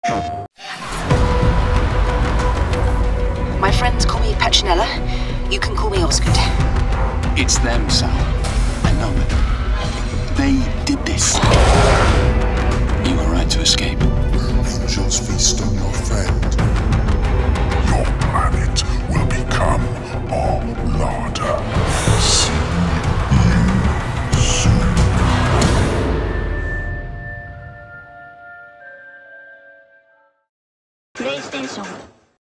My friends call me Petronella. You can call me Osgood. It's them, Sal. I know it. They did this. You were right to escape. Angels feast on your friend.